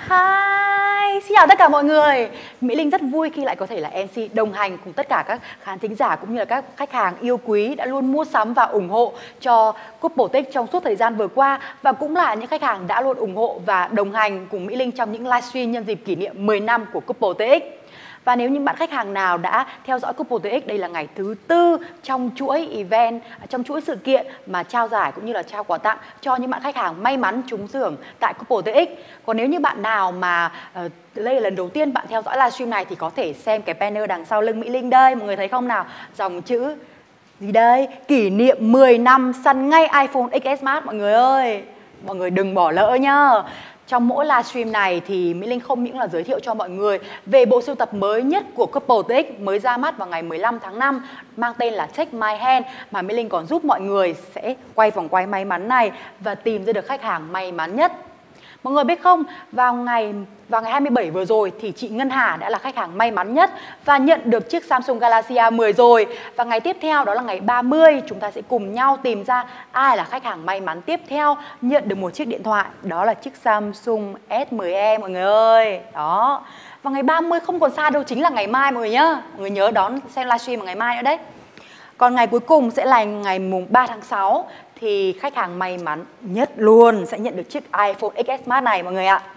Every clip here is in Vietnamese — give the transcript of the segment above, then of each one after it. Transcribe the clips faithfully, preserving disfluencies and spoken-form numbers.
Hi, xin chào tất cả mọi người. Mỹ Linh rất vui khi lại có thể là em xê đồng hành cùng tất cả các khán thính giả cũng như là các khách hàng yêu quý đã luôn mua sắm và ủng hộ cho Cupotech trong suốt thời gian vừa qua, và cũng là những khách hàng đã luôn ủng hộ và đồng hành cùng Mỹ Linh trong những livestream nhân dịp kỷ niệm mười năm của Cupotech. Và nếu những bạn khách hàng nào đã theo dõi Cupotech, đây là ngày thứ tư trong chuỗi event, trong chuỗi sự kiện mà trao giải cũng như là trao quà tặng cho những bạn khách hàng may mắn trúng thưởng tại Cupotech. Còn nếu như bạn nào mà uh, đây là lần đầu tiên bạn theo dõi livestream này thì có thể xem cái banner đằng sau lưng Mỹ Linh đây. Mọi người thấy không nào? Dòng chữ gì đây? Kỷ niệm mười năm săn ngay iPhone ích ét Max mọi người ơi. Mọi người đừng bỏ lỡ nhá. Trong mỗi livestream này thì Mỹ Linh không những là giới thiệu cho mọi người về bộ sưu tập mới nhất của Cupotech mới ra mắt vào ngày mười lăm tháng năm mang tên là Take My Hand, mà Mỹ Linh còn giúp mọi người sẽ quay vòng quay may mắn này và tìm ra được khách hàng may mắn nhất. Mọi người biết không, vào ngày vào ngày hai mươi bảy vừa rồi thì chị Ngân Hà đã là khách hàng may mắn nhất và nhận được chiếc Samsung Galaxy A mười rồi. Và ngày tiếp theo đó là ngày ba mươi, chúng ta sẽ cùng nhau tìm ra ai là khách hàng may mắn tiếp theo nhận được một chiếc điện thoại, đó là chiếc Samsung S mười e mọi người ơi. Đó. Và ngày ba mươi không còn xa đâu, chính là ngày mai mọi người nhá. Mọi người nhớ đón xem livestream vào ngày mai nữa đấy. Còn ngày cuối cùng sẽ là ngày mùng ba tháng sáu thì khách hàng may mắn nhất luôn sẽ nhận được chiếc iPhone ích ét Max này mọi người ạ.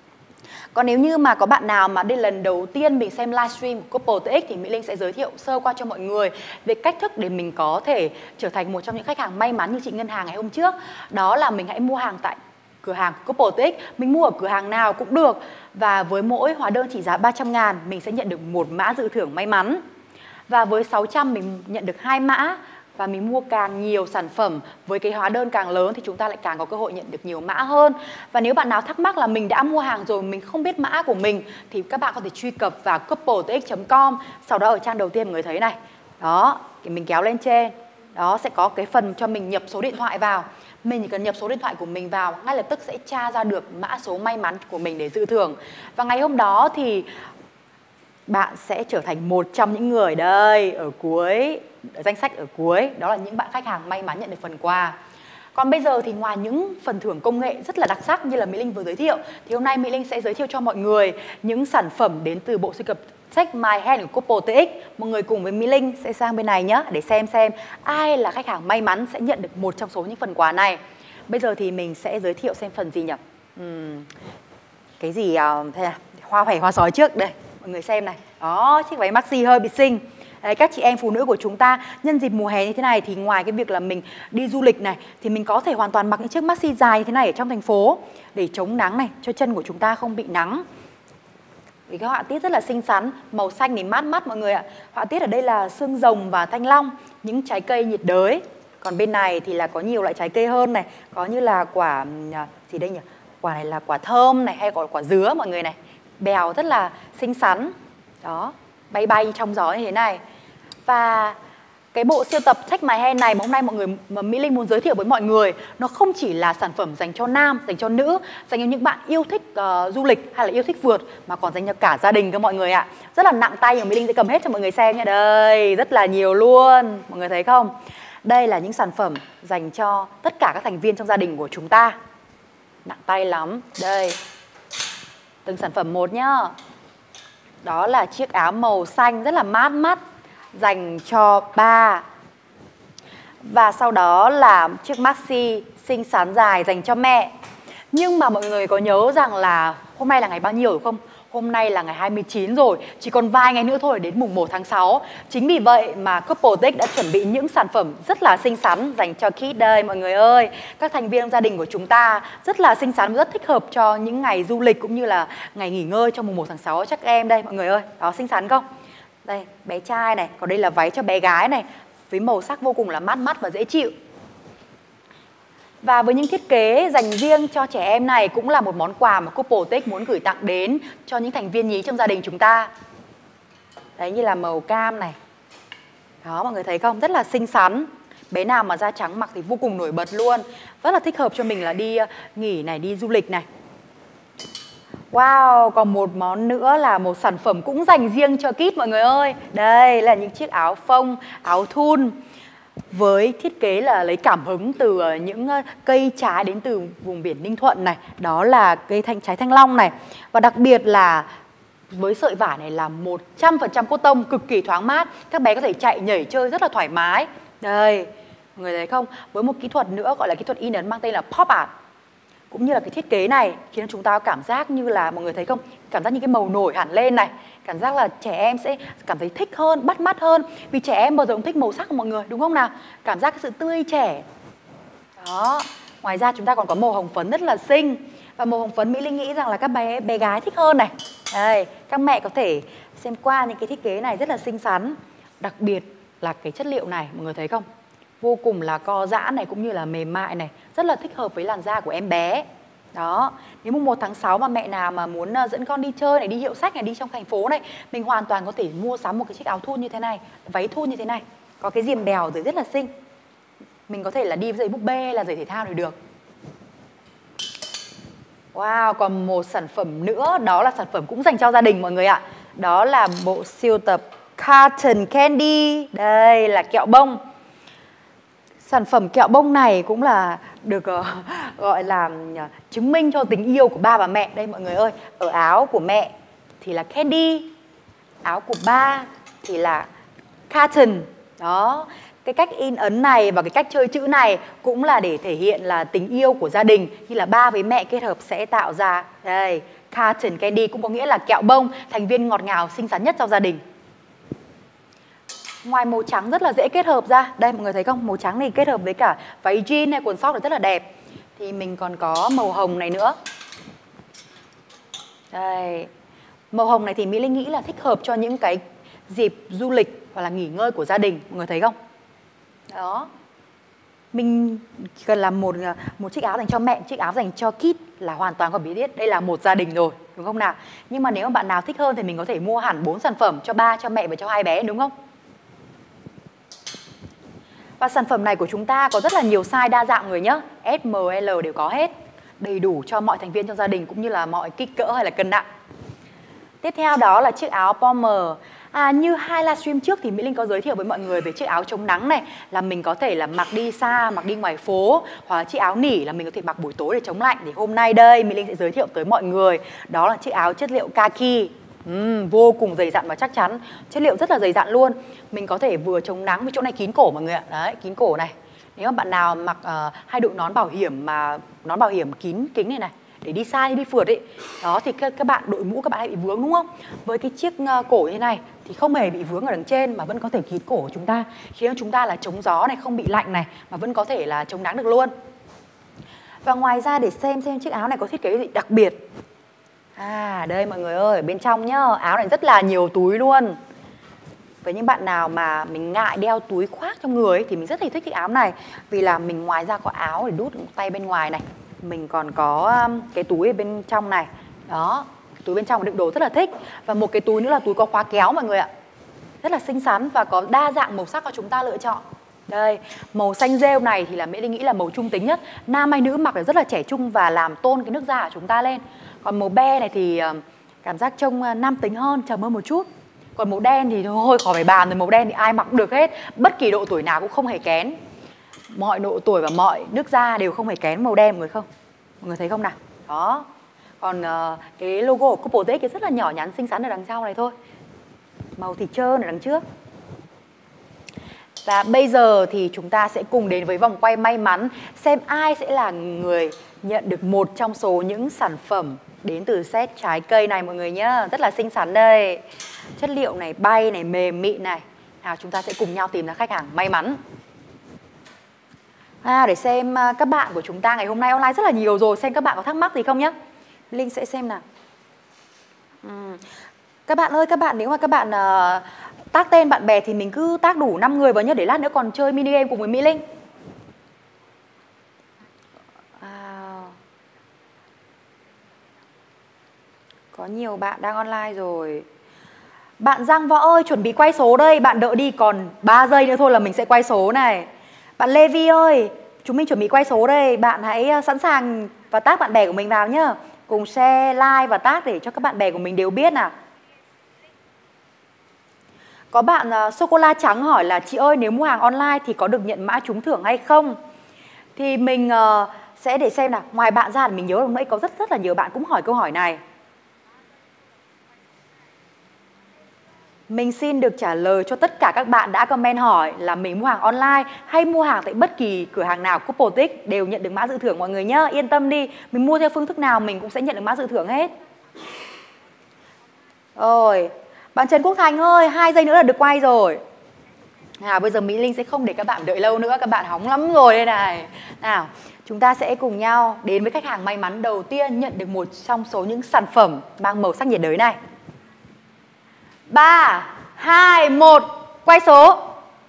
Còn nếu như mà có bạn nào mà đây lần đầu tiên mình xem livestream của Cupotech thì Mỹ Linh sẽ giới thiệu sơ qua cho mọi người về cách thức để mình có thể trở thành một trong những khách hàng may mắn như chị Ngân Hàng ngày hôm trước. Đó là mình hãy mua hàng tại cửa hàng của Cupotech, mình mua ở cửa hàng nào cũng được. Và với mỗi hóa đơn trị giá ba trăm ngàn mình sẽ nhận được một mã dự thưởng may mắn. Và với sáu trăm mình nhận được hai mã. Và mình mua càng nhiều sản phẩm với cái hóa đơn càng lớn thì chúng ta lại càng có cơ hội nhận được nhiều mã hơn. Và nếu bạn nào thắc mắc là mình đã mua hàng rồi mình không biết mã của mình thì các bạn có thể truy cập vào cupotech chấm com. Sau đó ở trang đầu tiên mọi người thấy này. Đó, thì mình kéo lên trên. Đó, sẽ có cái phần cho mình nhập số điện thoại vào. Mình chỉ cần nhập số điện thoại của mình vào, ngay lập tức sẽ tra ra được mã số may mắn của mình để dự thưởng. Và ngày hôm đó thì bạn sẽ trở thành một trong những người đây ở cuối ở danh sách ở cuối, đó là những bạn khách hàng may mắn nhận được phần quà. Còn bây giờ thì ngoài những phần thưởng công nghệ rất là đặc sắc như là Mỹ Linh vừa giới thiệu, thì hôm nay Mỹ Linh sẽ giới thiệu cho mọi người những sản phẩm đến từ bộ sưu tập Take My Hand của Cupotech. Mọi người cùng với Mỹ Linh sẽ sang bên này nhé để xem xem ai là khách hàng may mắn sẽ nhận được một trong số những phần quà này. Bây giờ thì mình sẽ giới thiệu xem phần gì nhỉ? Uhm, cái gì uh, thế à? Hoa hòe hoa sói trước đây. Mọi người xem này. Đó, chiếc váy maxi hơi bị xinh. Đấy, các chị em phụ nữ của chúng ta nhân dịp mùa hè như thế này thì ngoài cái việc là mình đi du lịch này thì mình có thể hoàn toàn mặc những chiếc maxi dài như thế này ở trong thành phố để chống nắng này, cho chân của chúng ta không bị nắng. Vì cái họa tiết rất là xinh xắn, màu xanh thì mát mắt mọi người ạ. Họa tiết ở đây là xương rồng và thanh long, những trái cây nhiệt đới. Còn bên này thì là có nhiều loại trái cây hơn này, có như là quả gì đây nhỉ? Quả này là quả thơm này hay còn quả dứa mọi người này. Bèo rất là xinh xắn. Đó, bay bay trong gió như thế này. Và cái bộ sưu tập Take My Hand này mà hôm nay mọi người mà Mỹ Linh muốn giới thiệu với mọi người, nó không chỉ là sản phẩm dành cho nam, dành cho nữ, dành cho những bạn yêu thích uh, du lịch hay là yêu thích phượt, mà còn dành cho cả gia đình các mọi người ạ. Rất là nặng tay, mà Mỹ Linh sẽ cầm hết cho mọi người xem nha. Đây, rất là nhiều luôn. Mọi người thấy không? Đây là những sản phẩm dành cho tất cả các thành viên trong gia đình của chúng ta. Nặng tay lắm. Đây, từng sản phẩm một nhá. Đó là chiếc áo màu xanh rất là mát mắt dành cho ba. Và sau đó là chiếc maxi xinh xắn dài dành cho mẹ. Nhưng mà mọi người có nhớ rằng là hôm nay là ngày bao nhiêu rồi không? Hôm nay là ngày hai mươi chín rồi, chỉ còn vài ngày nữa thôi đến mùng một tháng sáu. Chính vì vậy mà Cupotech đã chuẩn bị những sản phẩm rất là xinh xắn dành cho kids đây mọi người ơi. Các thành viên trong gia đình của chúng ta rất là xinh xắn và rất thích hợp cho những ngày du lịch cũng như là ngày nghỉ ngơi trong mùng một tháng sáu chắc em đây mọi người ơi. Đó, xinh xắn không? Đây, bé trai này, còn đây là váy cho bé gái này, với màu sắc vô cùng là mát mắt và dễ chịu. Và với những thiết kế dành riêng cho trẻ em này cũng là một món quà mà Cupotech muốn gửi tặng đến cho những thành viên nhí trong gia đình chúng ta. Đấy, như là màu cam này. Đó, mọi người thấy không? Rất là xinh xắn. Bé nào mà da trắng mặc thì vô cùng nổi bật luôn. Rất là thích hợp cho mình là đi nghỉ này, đi du lịch này. Wow, còn một món nữa là một sản phẩm cũng dành riêng cho kids mọi người ơi. Đây là những chiếc áo phông, áo thun. với thiết kế là lấy cảm hứng từ những cây trái đến từ vùng biển Ninh Thuận này, đó là cây thanh trái thanh long này. Và đặc biệt là với sợi vải này là một trăm phần trăm cotton, cực kỳ thoáng mát. Các bé có thể chạy nhảy chơi rất là thoải mái. Đây, mọi người thấy không? Với một kỹ thuật nữa gọi là kỹ thuật in ấn mang tên là pop art. Cũng như là cái thiết kế này khiến chúng ta có cảm giác như là, mọi người thấy không? Cảm giác như cái màu nổi hẳn lên này. Cảm giác là trẻ em sẽ cảm thấy thích hơn, bắt mắt hơn. Vì trẻ em bao giờ cũng thích màu sắc của mọi người, đúng không nào? Cảm giác cái sự tươi trẻ. Đó. Ngoài ra chúng ta còn có màu hồng phấn rất là xinh. Và màu hồng phấn Mỹ Linh nghĩ rằng là các bé bé gái thích hơn này. Đây, các mẹ có thể xem qua những cái thiết kế này rất là xinh xắn. Đặc biệt là cái chất liệu này, mọi người thấy không? Vô cùng là co giãn này, cũng như là mềm mại này, rất là thích hợp với làn da của em bé. Đó, nếu mùng một tháng sáu mà mẹ nào mà muốn dẫn con đi chơi này, đi hiệu sách này, đi trong thành phố này, mình hoàn toàn có thể mua sắm một cái chiếc áo thun như thế này, váy thun như thế này, có cái diềm đèo rồi rất là xinh. Mình có thể là đi với giày búp bê, là giày thể thao thì được. Wow, còn một sản phẩm nữa, đó là sản phẩm cũng dành cho gia đình mọi người ạ. Đó là bộ sưu tập Cotton Candy. Đây là kẹo bông. Sản phẩm kẹo bông này cũng là được uh, gọi là uh, chứng minh cho tình yêu của ba và mẹ. Đây mọi người ơi, ở áo của mẹ thì là candy, áo của ba thì là cotton. Đó, cái cách in ấn này và cái cách chơi chữ này cũng là để thể hiện là tình yêu của gia đình. Như là ba với mẹ kết hợp sẽ tạo ra, đây, cotton candy cũng có nghĩa là kẹo bông, thành viên ngọt ngào xinh xắn nhất trong gia đình. Ngoài màu trắng rất là dễ kết hợp ra, đây mọi người thấy không? Màu trắng này kết hợp với cả váy jean hay quần sóc rất là đẹp. Thì mình còn có màu hồng này nữa. Đây, màu hồng này thì Mỹ Linh nghĩ là thích hợp cho những cái dịp du lịch hoặc là nghỉ ngơi của gia đình, mọi người thấy không? Đó, mình cần làm một một chiếc áo dành cho mẹ, chiếc áo dành cho kid là hoàn toàn có bí biết. Đây là một gia đình rồi, đúng không nào? Nhưng mà nếu mà bạn nào thích hơn thì mình có thể mua hẳn bốn sản phẩm cho ba, cho mẹ và cho hai bé, đúng không? Và sản phẩm này của chúng ta có rất là nhiều size đa dạng người nhé. S, M, L đều có hết. Đầy đủ cho mọi thành viên trong gia đình cũng như là mọi kích cỡ hay là cân nặng. Tiếp theo đó là chiếc áo bomber. À, như hai livestream trước thì Mỹ Linh có giới thiệu với mọi người về chiếc áo chống nắng này, là mình có thể là mặc đi xa, mặc đi ngoài phố, hoặc là chiếc áo nỉ là mình có thể mặc buổi tối để chống lạnh. Thì hôm nay đây Mỹ Linh sẽ giới thiệu tới mọi người đó là chiếc áo chất liệu kaki. Uhm, vô cùng dày dặn và chắc chắn, chất liệu rất là dày dặn luôn. Mình có thể vừa chống nắng, với chỗ này kín cổ mọi người ạ. Đấy, kín cổ này. Nếu mà bạn nào mặc uh, hay đội nón bảo hiểm mà nón bảo hiểm kín kính này này để đi xa đi phượt ấy, đó thì các, các bạn đội mũ các bạn hay bị vướng đúng không? Với cái chiếc uh, cổ như thế này thì không hề bị vướng ở đằng trên mà vẫn có thể kín cổ của chúng ta, khiến chúng ta là chống gió này, không bị lạnh này, mà vẫn có thể là chống nắng được luôn. Và ngoài ra để xem xem chiếc áo này có thiết kế gì đặc biệt. À đây mọi người ơi, ở bên trong nhá, áo này rất là nhiều túi luôn. Với những bạn nào mà mình ngại đeo túi khoác trong người ấy, thì mình rất là thích cái áo này. Vì là mình ngoài ra có áo để đút tay bên ngoài này, mình còn có um, cái túi ở bên trong này. Đó, túi bên trong đựng đồ rất là thích. Và một cái túi nữa là túi có khóa kéo mọi người ạ. Rất là xinh xắn và có đa dạng màu sắc cho chúng ta lựa chọn. Đây, màu xanh rêu này thì là Mỹ Linh nghĩ là màu trung tính nhất. Nam hay nữ mặc là rất là trẻ trung và làm tôn cái nước da của chúng ta lên. Còn màu be này thì cảm giác trông nam tính hơn, trầm hơn một chút. Còn màu đen thì thôi khỏi phải bàn rồi, màu đen thì ai mặc cũng được hết. Bất kỳ độ tuổi nào cũng không hề kén. Mọi độ tuổi và mọi nước da đều không hề kén màu đen mọi người không? Mọi người thấy không nào? Đó. Còn uh, cái logo của Couple Tech rất là nhỏ nhắn xinh xắn ở đằng sau này thôi. Màu thịt trơn ở đằng trước. Và bây giờ thì chúng ta sẽ cùng đến với vòng quay may mắn, xem ai sẽ là người nhận được một trong số những sản phẩm đến từ set trái cây này mọi người nhá. Rất là xinh xắn đây. Chất liệu này bay này, mềm mịn này. Nào chúng ta sẽ cùng nhau tìm ra khách hàng may mắn. À, để xem các bạn của chúng ta ngày hôm nay online rất là nhiều rồi. Xem các bạn có thắc mắc gì không nhá. Linh sẽ xem nào. uhm. Các bạn ơi, các bạn nếu mà các bạn uh, tag tên bạn bè thì mình cứ tag đủ năm người vào nhá, để lát nữa còn chơi mini game cùng với Mỹ Linh. Wow. Có nhiều bạn đang online rồi. Bạn Giang Võ ơi, chuẩn bị quay số đây, bạn đợi đi, còn ba giây nữa thôi là mình sẽ quay số này. Bạn Lê Vi ơi, chúng mình chuẩn bị quay số đây, bạn hãy sẵn sàng và tag bạn bè của mình vào nhá. Cùng share, like và tag để cho các bạn bè của mình đều biết nào. Có bạn uh, sô-cô-la trắng hỏi là chị ơi, nếu mua hàng online thì có được nhận mã trúng thưởng hay không? Thì mình uh, sẽ để xem nào. Ngoài bạn ra thì mình nhớ lúc nãy có rất rất là nhiều bạn cũng hỏi câu hỏi này. Mình xin được trả lời cho tất cả các bạn đã comment hỏi là mình mua hàng online hay mua hàng tại bất kỳ cửa hàng nào Coupotex đều nhận được mã dự thưởng mọi người nhá. Yên tâm đi, mình mua theo phương thức nào mình cũng sẽ nhận được mã dự thưởng hết. Rồi, bạn Trần Quốc Thành ơi, hai giây nữa là được quay rồi. Nào, bây giờ Mỹ Linh sẽ không để các bạn đợi lâu nữa, các bạn hóng lắm rồi đây này. Nào, chúng ta sẽ cùng nhau đến với khách hàng may mắn đầu tiên nhận được một trong số những sản phẩm mang màu sắc nhiệt đới này. ba, hai, một, quay số.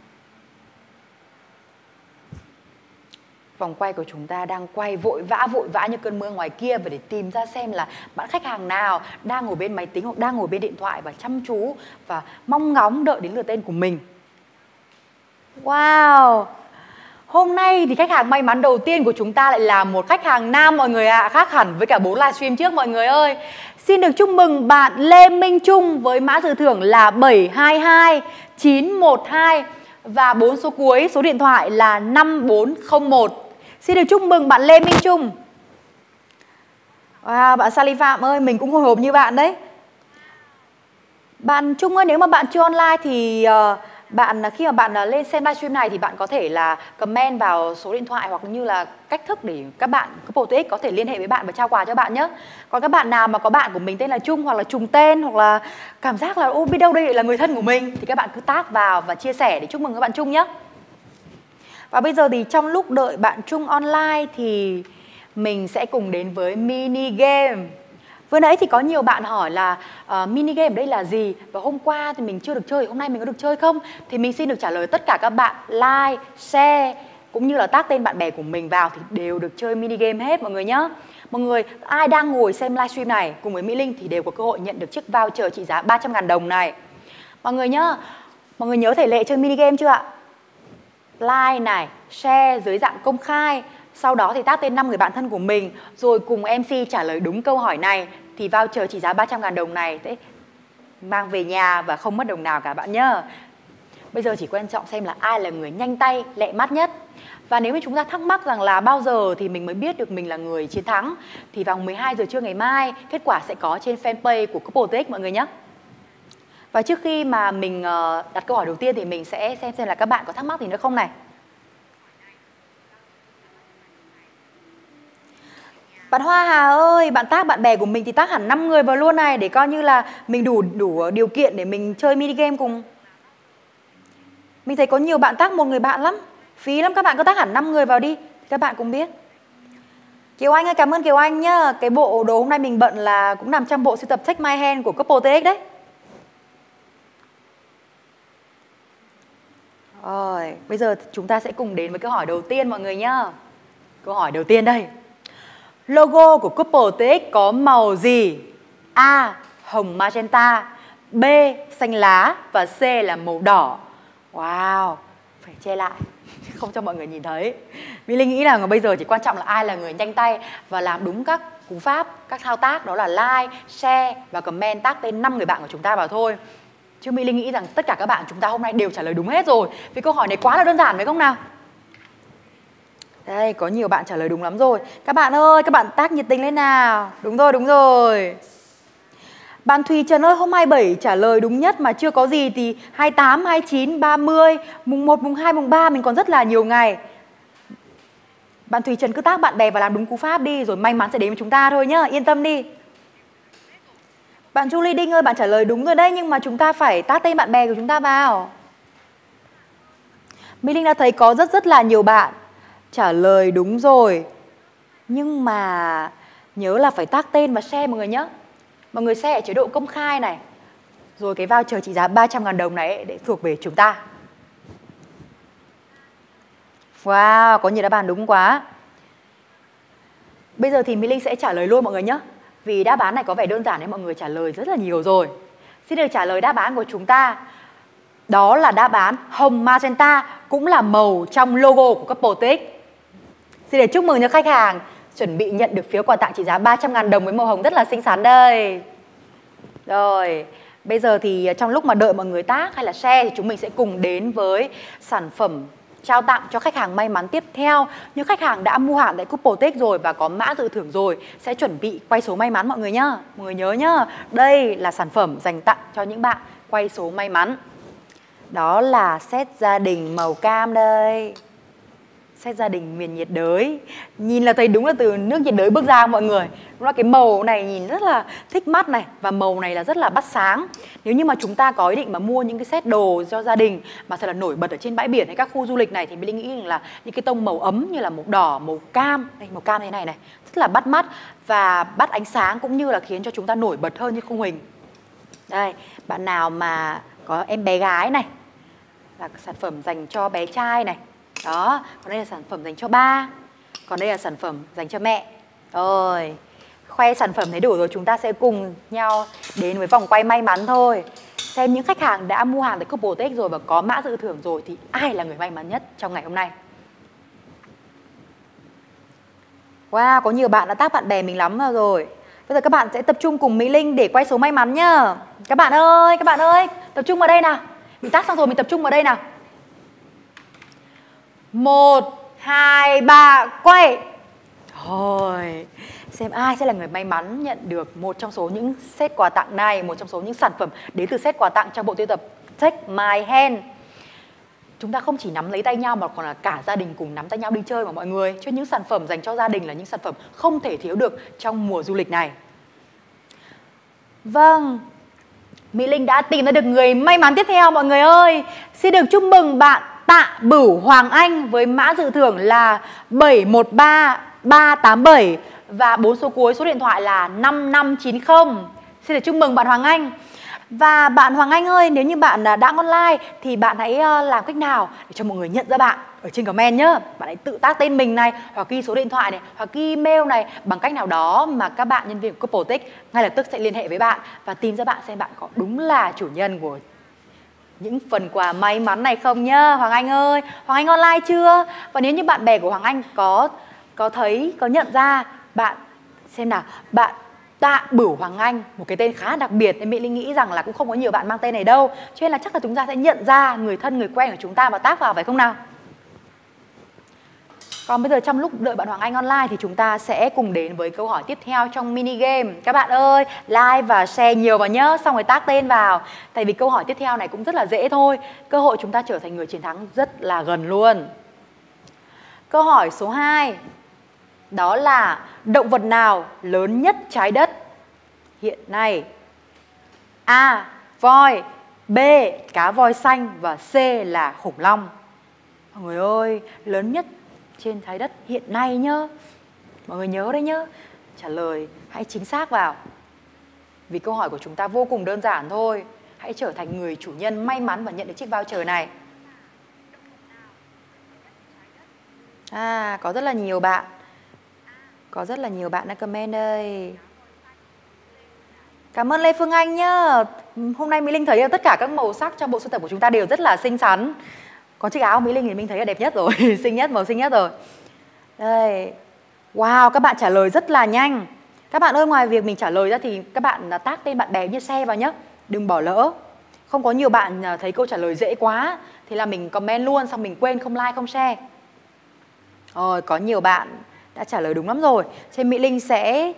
Vòng quay của chúng ta đang quay vội vã vội vã như cơn mưa ngoài kia, và để tìm ra xem là bạn khách hàng nào đang ngồi bên máy tính hoặc đang ngồi bên điện thoại và chăm chú và mong ngóng đợi đến lượt tên của mình. Wow! Hôm nay thì khách hàng may mắn đầu tiên của chúng ta lại là một khách hàng nam mọi người ạ, à, khác hẳn với cả bốn livestream trước mọi người ơi. Xin được chúc mừng bạn Lê Minh Trung với mã dự thưởng là bảy hai hai chín một hai và bốn số cuối số điện thoại là năm bốn không một. Xin được chúc mừng bạn Lê Minh Trung. Wow, bạn Sally Phạm ơi, mình cũng hồi hộp như bạn đấy. Bạn Trung ơi, nếu mà bạn chưa online thì uh, bạn khi mà bạn lên xem livestream này thì bạn có thể là comment vào số điện thoại hoặc như là cách thức để các bạn Coupotex có thể liên hệ với bạn và trao quà cho bạn nhé. Còn các bạn nào mà có bạn của mình tên là Trung hoặc là trùng tên hoặc là cảm giác là ô biết đâu đây là người thân của mình thì các bạn cứ tag vào và chia sẻ để chúc mừng các bạn Trung nhé. Và bây giờ thì trong lúc đợi bạn Trung online thì mình sẽ cùng đến với mini game. Vừa nãy thì có nhiều bạn hỏi là uh, mini game ở đây là gì, và hôm qua thì mình chưa được chơi, hôm nay mình có được chơi không? Thì mình xin được trả lời tất cả các bạn like, share cũng như là tag tên bạn bè của mình vào thì đều được chơi mini game hết mọi người nhé. Mọi người ai đang ngồi xem livestream này cùng với Mỹ Linh thì đều có cơ hội nhận được chiếc voucher trị giá ba trăm ngàn đồng này. Mọi người nhá, mọi người nhớ thể lệ chơi mini game chưa ạ? Like này, share dưới dạng công khai. Sau đó thì tag tên năm người bạn thân của mình rồi cùng em xê trả lời đúng câu hỏi này thì voucher trị giá ba trăm ngàn đồng này sẽ mang về nhà và không mất đồng nào cả bạn nhớ. Bây giờ chỉ quan trọng xem là ai là người nhanh tay, lẹ mắt nhất. Và nếu như chúng ta thắc mắc rằng là bao giờ thì mình mới biết được mình là người chiến thắng thì vào mười hai giờ trưa ngày mai kết quả sẽ có trên fanpage của Coupotex mọi người nhé. Và trước khi mà mình đặt câu hỏi đầu tiên thì mình sẽ xem xem là các bạn có thắc mắc gì nữa không này. Bạn Hoa Hà ơi, bạn tag bạn bè của mình thì tag hẳn năm người vào luôn này để coi như là mình đủ đủ điều kiện để mình chơi mini game cùng. Mình thấy có nhiều bạn tag một người bạn lắm. Phí lắm, các bạn có tag hẳn năm người vào đi, các bạn cũng biết. Kiều Anh ơi, cảm ơn Kiều Anh nhá. Cái bộ đồ hôm nay mình bận là cũng nằm trong bộ sưu tập Take My Hand của Coupotex đấy. Rồi, bây giờ chúng ta sẽ cùng đến với câu hỏi đầu tiên mọi người nhá. Câu hỏi đầu tiên đây. Logo của Coupotex có màu gì? A. Hồng magenta, B. Xanh lá và C là màu đỏ. Wow, phải che lại không cho mọi người nhìn thấy. Mỹ Linh nghĩ là bây giờ chỉ quan trọng là ai là người nhanh tay và làm đúng các cú pháp, các thao tác, đó là like, share và comment tag tên năm người bạn của chúng ta vào thôi. Chứ Mỹ Linh nghĩ rằng tất cả các bạn chúng ta hôm nay đều trả lời đúng hết rồi. Vì câu hỏi này quá là đơn giản phải không nào? Đây, có nhiều bạn trả lời đúng lắm rồi. Các bạn ơi, các bạn tag nhiệt tình lên nào. Đúng rồi, đúng rồi. Bạn Thùy Trần ơi, hôm hai mươi bảy trả lời đúng nhất mà chưa có gì thì hai mươi tám, hai mươi chín, ba mươi, mùng một, mùng hai, mùng ba mình còn rất là nhiều ngày. Bạn Thùy Trần cứ tag bạn bè và làm đúng cú pháp đi rồi may mắn sẽ đến với chúng ta thôi nhá, yên tâm đi. Bạn Julie Đinh ơi, bạn trả lời đúng rồi đấy nhưng mà chúng ta phải tag tên bạn bè của chúng ta vào. Mỹ Linh đã thấy có rất rất là nhiều bạn trả lời đúng rồi. Nhưng mà nhớ là phải tag tên và share mọi người nhé. Mọi người share ở chế độ công khai này. Rồi cái voucher trị giá ba trăm ngàn đồng này để thuộc về chúng ta. Wow, có nhiều đáp án đúng quá. Bây giờ thì Mỹ Linh sẽ trả lời luôn mọi người nhé. Vì đáp án này có vẻ đơn giản nên mọi người trả lời rất là nhiều rồi. Xin được trả lời đáp án của chúng ta. Đó là đáp án hồng magenta, cũng là màu trong logo của Coupotex. Xin được chúc mừng cho khách hàng chuẩn bị nhận được phiếu quà tặng trị giá ba trăm ngàn đồng với màu hồng rất là xinh xắn đây. Rồi, Bây giờ thì trong lúc mà đợi mọi người tác hay là share thì chúng mình sẽ cùng đến với sản phẩm trao tặng cho khách hàng may mắn tiếp theo. Những khách hàng đã mua hàng tại Cupotex rồi và có mã dự thưởng rồi sẽ chuẩn bị quay số may mắn mọi người nhá. Mọi người nhớ nhá, đây là sản phẩm dành tặng cho những bạn quay số may mắn. Đó là set gia đình màu cam đây. Set gia đình miền nhiệt đới. Nhìn là thấy đúng là từ nước nhiệt đới bước ra mọi người. Đúng là cái màu này nhìn rất là thích mắt này. Và màu này là rất là bắt sáng. Nếu như mà chúng ta có ý định mà mua những cái set đồ cho gia đình mà thật là nổi bật ở trên bãi biển hay các khu du lịch này, thì mình nghĩ là những cái tông màu ấm như là màu đỏ, màu cam. Đây, màu cam thế này này, rất là bắt mắt và bắt ánh sáng, cũng như là khiến cho chúng ta nổi bật hơn như khung hình. Đây, bạn nào mà có em bé gái này, là sản phẩm dành cho bé trai này. Đó, còn đây là sản phẩm dành cho ba. Còn đây là sản phẩm dành cho mẹ. Rồi, khoe sản phẩm thấy đủ rồi, chúng ta sẽ cùng nhau đến với vòng quay may mắn thôi. Xem những khách hàng đã mua hàng tại Cupotex rồi và có mã dự thưởng rồi thì ai là người may mắn nhất trong ngày hôm nay. Wow, có nhiều bạn đã tag bạn bè mình lắm rồi. Bây giờ các bạn sẽ tập trung cùng Mỹ Linh để quay số may mắn nhá. Các bạn ơi, các bạn ơi, tập trung vào đây nào. Mình tag xong rồi mình tập trung vào đây nào. Một, hai, ba, quay. Rồi, xem ai sẽ là người may mắn nhận được một trong số những set quà tặng này, một trong số những sản phẩm đến từ set quà tặng trong bộ tiêu tập Take My Hand. Chúng ta không chỉ nắm lấy tay nhau mà còn là cả gia đình cùng nắm tay nhau đi chơi mà mọi người. Chứ những sản phẩm dành cho gia đình là những sản phẩm không thể thiếu được trong mùa du lịch này. Vâng, Mỹ Linh đã tìm ra được người may mắn tiếp theo mọi người ơi. Xin được chúc mừng bạn Tạ Bửu Hoàng Anh với mã dự thưởng là bảy một ba ba tám bảy và bốn số cuối số điện thoại là năm năm chín không. Xin được chúc mừng bạn Hoàng Anh. Và bạn Hoàng Anh ơi, nếu như bạn đã online thì bạn hãy làm cách nào để cho mọi người nhận ra bạn ở trên comment nhá. Bạn hãy tự tác tên mình này, hoặc ghi số điện thoại này, hoặc ghi email này, bằng cách nào đó mà các bạn nhân viên của Cupotex ngay lập tức sẽ liên hệ với bạn và tìm ra bạn xem bạn có đúng là chủ nhân của những phần quà may mắn này không nhá. Hoàng Anh ơi, Hoàng Anh online chưa? Và nếu như bạn bè của Hoàng Anh có có thấy, có nhận ra bạn, xem nào, bạn Tạ Bửu Hoàng Anh, một cái tên khá đặc biệt nên Mỹ Linh nghĩ rằng là cũng không có nhiều bạn mang tên này đâu. Cho nên là chắc là chúng ta sẽ nhận ra người thân, người quen của chúng ta và tag vào phải không nào? Còn bây giờ trong lúc đợi bạn Hoàng Anh online thì chúng ta sẽ cùng đến với câu hỏi tiếp theo trong mini game. Các bạn ơi, like và share nhiều vào nhớ, xong rồi tag tên vào. Tại vì câu hỏi tiếp theo này cũng rất là dễ thôi. Cơ hội chúng ta trở thành người chiến thắng rất là gần luôn. Câu hỏi số hai. Đó là động vật nào lớn nhất trái đất hiện nay? A. Voi, B. Cá voi xanh và C là khủng long. Mọi người ơi, lớn nhất trên trái đất hiện nay nhá. Mọi người nhớ đấy nhá. Trả lời hãy chính xác vào. Vì câu hỏi của chúng ta vô cùng đơn giản thôi. Hãy trở thành người chủ nhân may mắn và nhận được chiếc voucher này. À, có rất là nhiều bạn. Có rất là nhiều bạn đã comment đây. Cảm ơn Lê Phương Anh nhá. Hôm nay Mỹ Linh thấy tất cả các màu sắc trong bộ sưu tập của chúng ta đều rất là xinh xắn. Có chiếc áo Mỹ Linh thì mình thấy là đẹp nhất rồi. Xinh nhất, màu xinh nhất rồi. Đây. Wow, các bạn trả lời rất là nhanh. Các bạn ơi, ngoài việc mình trả lời ra thì các bạn tag tên bạn bè như share vào nhé. Đừng bỏ lỡ. Không có nhiều bạn thấy câu trả lời dễ quá thì là mình comment luôn, xong mình quên không like, không share. Rồi, có nhiều bạn đã trả lời đúng lắm rồi. Trên Mỹ Linh sẽ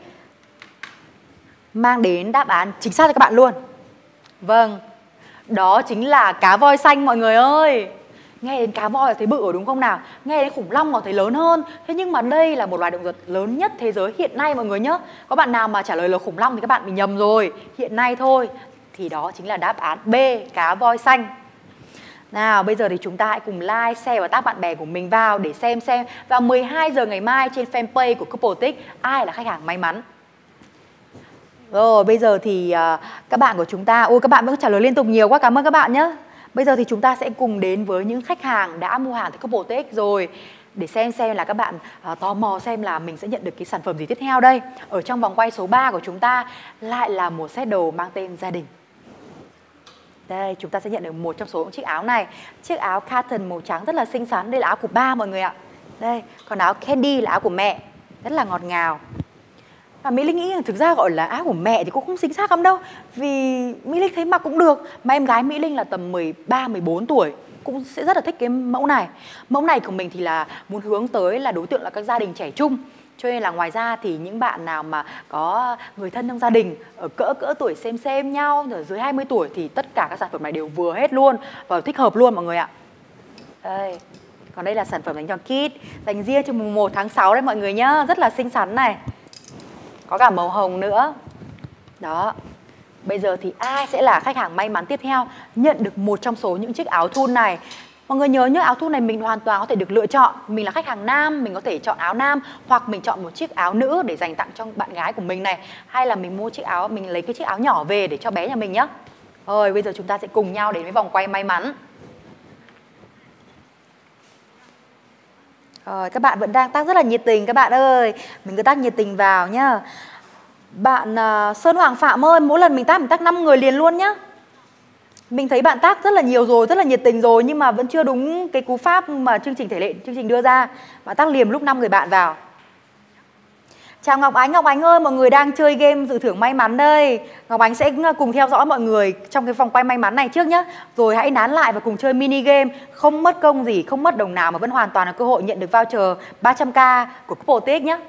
mang đến đáp án chính xác cho các bạn luôn. Vâng, đó chính là cá voi xanh mọi người ơi. Nghe đến cá voi là thấy bự rồi đúng không nào? Nghe đến khủng long còn thấy lớn hơn. Thế nhưng mà đây là một loài động vật lớn nhất thế giới hiện nay mọi người nhé. Có bạn nào mà trả lời là khủng long thì các bạn bị nhầm rồi. Hiện nay thôi. Thì đó chính là đáp án B, cá voi xanh. Nào, bây giờ thì chúng ta hãy cùng like, share và tag bạn bè của mình vào để xem xem vào mười hai giờ ngày mai trên fanpage của Cupotex ai là khách hàng may mắn. Rồi, bây giờ thì uh, các bạn của chúng ta, ôi các bạn vẫn trả lời liên tục nhiều quá, cảm ơn các bạn nhé. Bây giờ thì chúng ta sẽ cùng đến với những khách hàng đã mua hàng tại Cupotex rồi để xem xem là các bạn uh, tò mò xem là mình sẽ nhận được cái sản phẩm gì tiếp theo đây. Ở trong vòng quay số ba của chúng ta lại là một set đồ mang tên gia đình. Đây, chúng ta sẽ nhận được một trong số những chiếc áo này. Chiếc áo cotton màu trắng rất là xinh xắn. Đây là áo của ba mọi người ạ. Đây, còn áo candy là áo của mẹ. Rất là ngọt ngào. Và Mỹ Linh nghĩ là thực ra gọi là áo của mẹ thì cũng không chính xác lắm đâu. Vì Mỹ Linh thấy mặc cũng được. Mà em gái Mỹ Linh là tầm mười ba, mười bốn tuổi cũng sẽ rất là thích cái mẫu này. Mẫu này của mình thì là muốn hướng tới là đối tượng là các gia đình trẻ trung. Cho nên là ngoài ra thì những bạn nào mà có người thân trong gia đình ở cỡ cỡ tuổi xem xem nhau, ở dưới hai mươi tuổi thì tất cả các sản phẩm này đều vừa hết luôn và thích hợp luôn mọi người ạ. Đây. Còn đây là sản phẩm dành cho Kid, dành riêng cho mùng một tháng sáu đấy mọi người nhá, rất là xinh xắn này. Có cả màu hồng nữa. Đó. Bây giờ thì ai sẽ là khách hàng may mắn tiếp theo nhận được một trong số những chiếc áo thun này. Mọi người nhớ nhớ, áo thun này mình hoàn toàn có thể được lựa chọn. Mình là khách hàng nam, mình có thể chọn áo nam, hoặc mình chọn một chiếc áo nữ để dành tặng cho bạn gái của mình này. Hay là mình mua chiếc áo, mình lấy cái chiếc áo nhỏ về để cho bé nhà mình nhá. Rồi bây giờ chúng ta sẽ cùng nhau đến với vòng quay may mắn. Rồi các bạn vẫn đang tác rất là nhiệt tình các bạn ơi. Mình cứ tác nhiệt tình vào nhá. Bạn uh, Sơn Hoàng Phạm ơi, mỗi lần mình tác mình tác năm người liền luôn nhá. Mình thấy bạn tác rất là nhiều rồi, rất là nhiệt tình rồi, nhưng mà vẫn chưa đúng cái cú pháp mà chương trình thể lệ chương trình đưa ra. Bạn tác liềm lúc năm người bạn vào. Chào Ngọc Ánh, Ngọc Ánh ơi, mọi người đang chơi game dự thưởng may mắn đây. Ngọc Ánh sẽ cùng theo dõi mọi người trong cái vòng quay may mắn này trước nhé. Rồi hãy nán lại và cùng chơi mini game. Không mất công gì, không mất đồng nào mà vẫn hoàn toàn là cơ hội nhận được voucher ba trăm k của Couple nhé.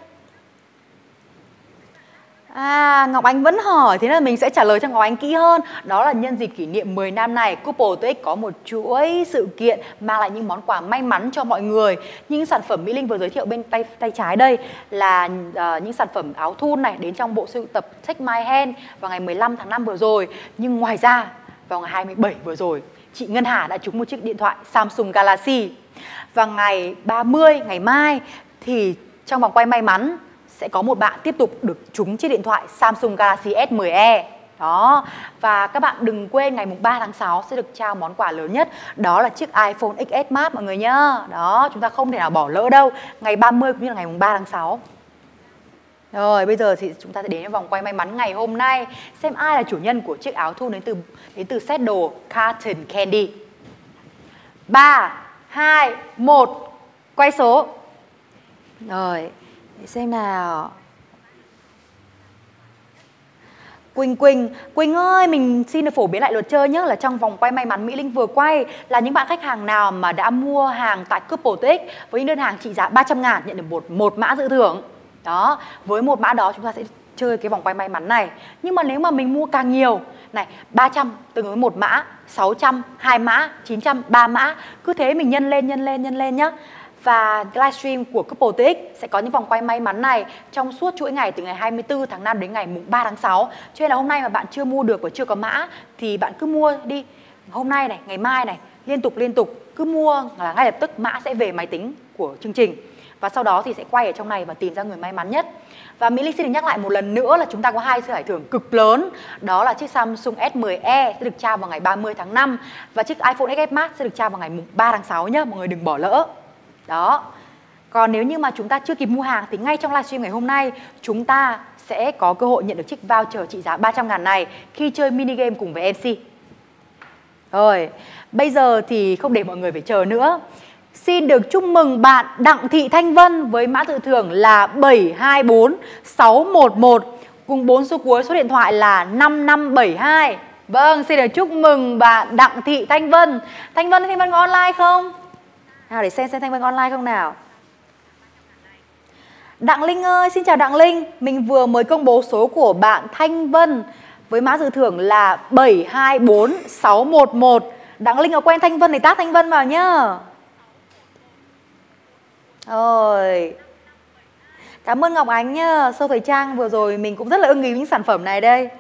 À, Ngọc Ánh vẫn hỏi, thế nên mình sẽ trả lời cho Ngọc Ánh kỹ hơn. Đó là nhân dịp kỷ niệm mười năm này, Couple có một chuỗi sự kiện mang lại những món quà may mắn cho mọi người. Những sản phẩm Mỹ Linh vừa giới thiệu bên tay tay trái đây là uh, những sản phẩm áo thun này đến trong bộ sưu tập Take My Hand vào ngày mười lăm tháng năm vừa rồi. Nhưng ngoài ra, vào ngày hai mươi bảy vừa rồi, chị Ngân Hà đã trúng một chiếc điện thoại Samsung Galaxy. Và ngày ba mươi, ngày mai, thì trong vòng quay may mắn sẽ có một bạn tiếp tục được trúng chiếc điện thoại Samsung Galaxy S mười e. Đó. Và các bạn đừng quên ngày mùng ba tháng sáu sẽ được trao món quà lớn nhất. Đó là chiếc iPhone ích ét Max mọi người nhá. Đó, chúng ta không thể nào bỏ lỡ đâu. Ngày ba mươi cũng như là ngày mùng ba tháng sáu. Rồi, bây giờ thì chúng ta sẽ đến với vòng quay may mắn ngày hôm nay. Xem ai là chủ nhân của chiếc áo thun đến từ đến từ set đồ Cotton Candy. ba, hai, một. Quay số. Rồi, để xem nào. Quỳnh Quỳnh, Quỳnh ơi, mình xin được phổ biến lại luật chơi nhé, là trong vòng quay may mắn Mỹ Linh vừa quay là những bạn khách hàng nào mà đã mua hàng tại Couple với những đơn hàng trị giá ba trăm ngàn nhận được một, một mã dự thưởng. Đó, với một mã đó chúng ta sẽ chơi cái vòng quay may mắn này. Nhưng mà nếu mà mình mua càng nhiều, này, ba trăm tương ứng với một mã, sáu trăm hai mã, chín trăm ba mã, cứ thế mình nhân lên nhân lên nhân lên nhá. Và livestream của Couple tê ích sẽ có những vòng quay may mắn này trong suốt chuỗi ngày từ ngày hai mươi tư tháng năm đến ngày mùng ba tháng sáu. Cho nên là hôm nay mà bạn chưa mua được và chưa có mã thì bạn cứ mua đi. Hôm nay này, ngày mai này, liên tục liên tục cứ mua là ngay lập tức mã sẽ về máy tính của chương trình. Và sau đó thì sẽ quay ở trong này và tìm ra người may mắn nhất. Và Mỹ Linh xin được nhắc lại một lần nữa là chúng ta có hai giải thưởng cực lớn. Đó là chiếc Samsung S mười e sẽ được trao vào ngày ba mươi tháng năm và chiếc iPhone ích ét Max sẽ được trao vào ngày mùng ba tháng sáu nhé. Mọi người đừng bỏ lỡ. Đó. Còn nếu như mà chúng ta chưa kịp mua hàng thì ngay trong livestream ngày hôm nay chúng ta sẽ có cơ hội nhận được chiếc voucher trị giá ba trăm ngàn này khi chơi mini game cùng với em xê. Rồi, bây giờ thì không để mọi người phải chờ nữa. Xin được chúc mừng bạn Đặng Thị Thanh Vân với mã dự thưởng là bảy hai bốn sáu một một cùng bốn số cuối số điện thoại là năm năm bảy hai. Vâng, xin được chúc mừng bạn Đặng Thị Thanh Vân. Thanh Vân, Thanh Vân có online không? Nào để xem xem Thanh Vân online không nào. Đặng Linh ơi, xin chào Đặng Linh. Mình vừa mới công bố số của bạn Thanh Vân với mã dự thưởng là bảy hai bốn sáu một một. Đặng Linh có quen Thanh Vân thì tag Thanh Vân vào nhá. Rồi. Cảm ơn Ngọc Ánh nhá. Show thời trang vừa rồi mình cũng rất là ưng ý với những sản phẩm này đây.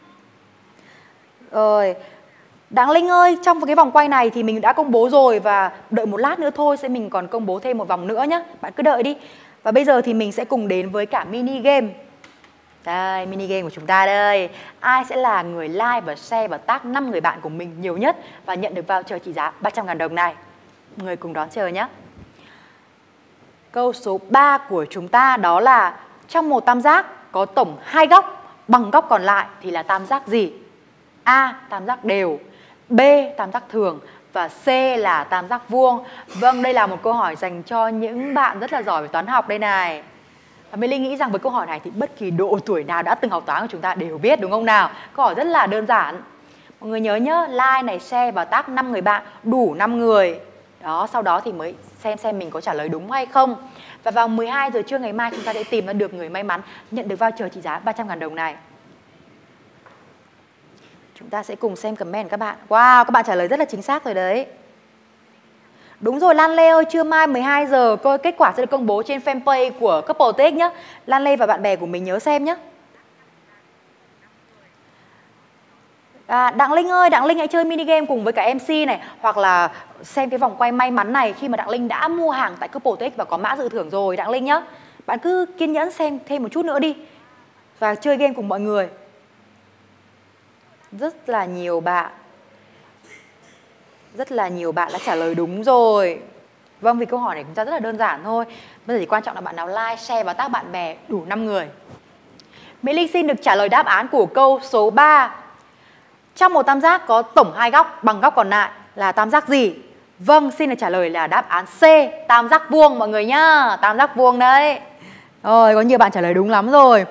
Rồi. Đặng Linh ơi, trong cái vòng quay này thì mình đã công bố rồi và đợi một lát nữa thôi sẽ mình còn công bố thêm một vòng nữa nhé. Bạn cứ đợi đi. Và bây giờ thì mình sẽ cùng đến với cả mini game. Đây, mini game của chúng ta đây. Ai sẽ là người like và share và tag năm người bạn của mình nhiều nhất và nhận được voucher trị giá ba trăm ngàn đồng này. Mọi người cùng đón chờ nhé. Câu số ba của chúng ta đó là trong một tam giác có tổng hai góc, bằng góc còn lại thì là tam giác gì? A. Tam giác đều, B. Tam giác thường và C là tam giác vuông. Vâng, đây là một câu hỏi dành cho những bạn rất là giỏi về toán học đây này. Và Mỹ Linh nghĩ rằng với câu hỏi này thì bất kỳ độ tuổi nào đã từng học toán của chúng ta đều biết đúng không nào? Câu hỏi rất là đơn giản. Mọi người nhớ nhá, like này, share và tag năm người bạn, đủ năm người. Đó, sau đó thì mới xem xem mình có trả lời đúng hay không. Và vào mười hai giờ trưa ngày mai chúng ta sẽ tìm ra được người may mắn nhận được voucher trị giá ba trăm ngàn đồng này. Chúng ta sẽ cùng xem comment các bạn. Wow, các bạn trả lời rất là chính xác rồi đấy. Đúng rồi Lan Lê ơi, trưa mai mười hai giờ coi kết quả sẽ được công bố trên fanpage của Coupletech nhé. Lan Lê và bạn bè của mình nhớ xem nhé. À, Đặng Linh ơi, Đặng Linh hãy chơi mini game cùng với cả em xê này, hoặc là xem cái vòng quay may mắn này khi mà Đặng Linh đã mua hàng tại Coupletech và có mã dự thưởng rồi Đặng Linh nhé. Bạn cứ kiên nhẫn xem thêm một chút nữa đi và chơi game cùng mọi người. Rất là nhiều bạn Rất là nhiều bạn đã trả lời đúng rồi. Vâng, vì câu hỏi này chúng ta rất là đơn giản thôi. Bây giờ chỉ quan trọng là bạn nào like, share và tag bạn bè đủ năm người. Mỹ Linh xin được trả lời đáp án của câu số ba. Trong một tam giác có tổng hai góc bằng góc còn lại là tam giác gì? Vâng, xin được trả lời là đáp án C, tam giác vuông mọi người nhá. Tam giác vuông đấy. Rồi, có nhiều bạn trả lời đúng lắm rồi.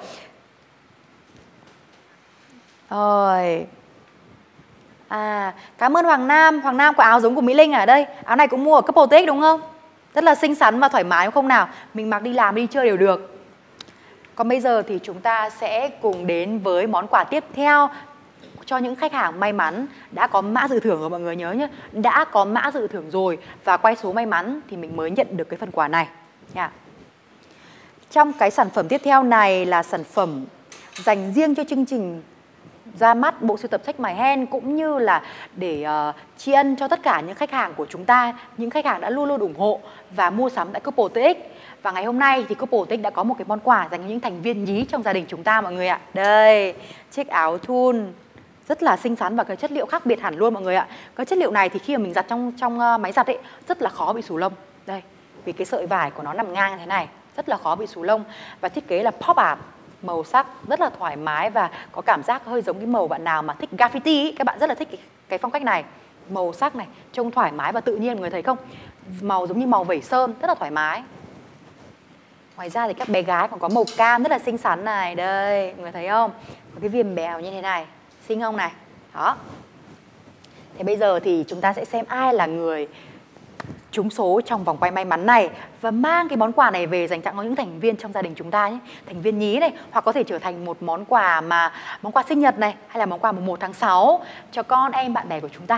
Rồi. À, cảm ơn Hoàng Nam. Hoàng Nam có áo giống của Mỹ Linh ở đây. Áo này cũng mua ở Coupletech đúng không? Rất là xinh xắn và thoải mái đúng không nào? Mình mặc đi làm đi chơi đều được. Còn bây giờ thì chúng ta sẽ cùng đến với món quà tiếp theo cho những khách hàng may mắn đã có mã dự thưởng rồi mọi người nhớ nhé. Đã có mã dự thưởng rồi và quay số may mắn thì mình mới nhận được cái phần quà này nha. Trong cái sản phẩm tiếp theo này là sản phẩm dành riêng cho chương trình ra mắt bộ sưu tập sách My Hand, cũng như là để uh, tri ân cho tất cả những khách hàng của chúng ta, những khách hàng đã luôn luôn ủng hộ và mua sắm tại Coupletech. Và ngày hôm nay thì Coupletech đã có một cái món quà dành cho những thành viên nhí trong gia đình chúng ta mọi người ạ. Đây, chiếc áo thun rất là xinh xắn và cái chất liệu khác biệt hẳn luôn mọi người ạ. Cái chất liệu này thì khi mà mình giặt trong trong uh, máy giặt ấy rất là khó bị xù lông. Đây, vì cái sợi vải của nó nằm ngang như thế này, rất là khó bị xù lông. Và thiết kế là pop art, màu sắc rất là thoải mái và có cảm giác hơi giống cái màu bạn nào mà thích graffiti ấy. Các bạn rất là thích cái, cái phong cách này. Màu sắc này trông thoải mái và tự nhiên, mọi người thấy không? Màu giống như màu vẩy sơn, rất là thoải mái. Ngoài ra thì các bé gái còn có màu cam rất là xinh xắn này. Đây, mọi người thấy không? Có cái viền bèo như thế này, xinh không này? Đó. Thế bây giờ thì chúng ta sẽ xem ai là người trúng số trong vòng quay may mắn này và mang cái món quà này về dành tặng cho những thành viên trong gia đình chúng ta nhé. Thành viên nhí này, hoặc có thể trở thành một món quà mà món quà sinh nhật này, hay là món quà mùng một tháng sáu cho con em bạn bè của chúng ta.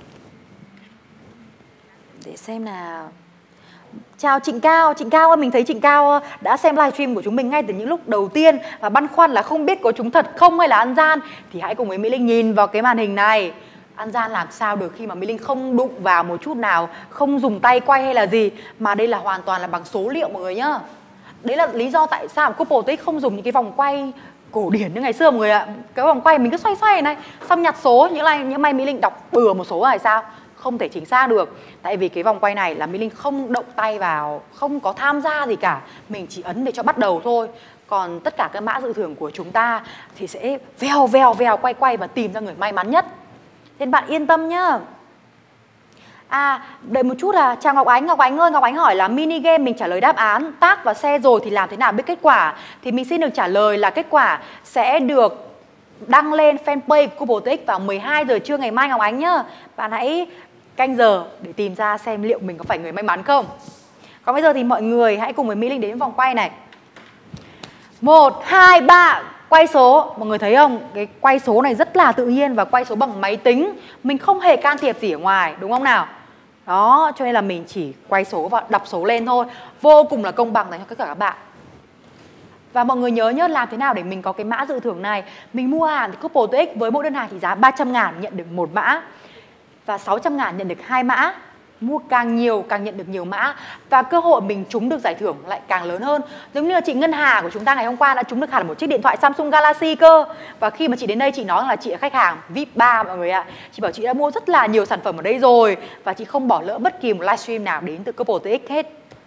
Để xem nào. Chào Trịnh Cao, Trịnh Cao ơi, mình thấy Trịnh Cao đã xem livestream của chúng mình ngay từ những lúc đầu tiên và băn khoăn là không biết có trúng thật không hay là ăn gian, thì hãy cùng với Mỹ Linh nhìn vào cái màn hình này. Ăn gian làm sao được khi mà Mỹ Linh không đụng vào một chút nào, không dùng tay quay hay là gì, mà đây là hoàn toàn là bằng số liệu mọi người nhá. Đấy là lý do tại sao Coupletech không dùng những cái vòng quay cổ điển như ngày xưa mọi người ạ. Cái vòng quay mình cứ xoay xoay này, xong nhặt số, những này những may Mỹ Linh đọc bừa một số này sao không thể chính xác được. Tại vì cái vòng quay này là Mỹ Linh không động tay vào, không có tham gia gì cả, mình chỉ ấn để cho bắt đầu thôi. Còn tất cả các mã dự thưởng của chúng ta thì sẽ vèo vèo vèo quay quay và tìm ra người may mắn nhất. Nên bạn yên tâm nhá. À, đợi một chút à, chào Ngọc Ánh. Ngọc Ánh ơi, Ngọc Ánh hỏi là mini game mình trả lời đáp án, tag và share rồi thì làm thế nào biết kết quả? Thì mình xin được trả lời là kết quả sẽ được đăng lên fanpage của Coupletech vào mười hai giờ trưa ngày mai Ngọc Ánh nhá. Bạn hãy canh giờ để tìm ra xem liệu mình có phải người may mắn không. Còn bây giờ thì mọi người hãy cùng với Mỹ Linh đến vòng quay này. Một, hai, ba, quay số. Mọi người thấy không? Cái quay số này rất là tự nhiên và quay số bằng máy tính. Mình không hề can thiệp gì ở ngoài, đúng không nào? Đó, cho nên là mình chỉ quay số và đọc số lên thôi. Vô cùng là công bằng dành cho tất cả các bạn. Và mọi người nhớ nhớ làm thế nào để mình có cái mã dự thưởng này. Mình mua hàng thì Coupletech với mỗi đơn hàng thì giá ba trăm ngàn nhận được một mã và sáu trăm ngàn nhận được hai mã. Mua càng nhiều càng nhận được nhiều mã và cơ hội mình trúng được giải thưởng lại càng lớn hơn. Giống như là chị Ngân Hà của chúng ta ngày hôm qua đã trúng được hẳn một chiếc điện thoại Samsung Galaxy cơ. Và khi mà chị đến đây chị nói là chị là khách hàng vi ai pi ba mọi người ạ. Chị bảo chị đã mua rất là nhiều sản phẩm ở đây rồi và chị không bỏ lỡ bất kỳ một livestream nào đến từ Coupletech hết.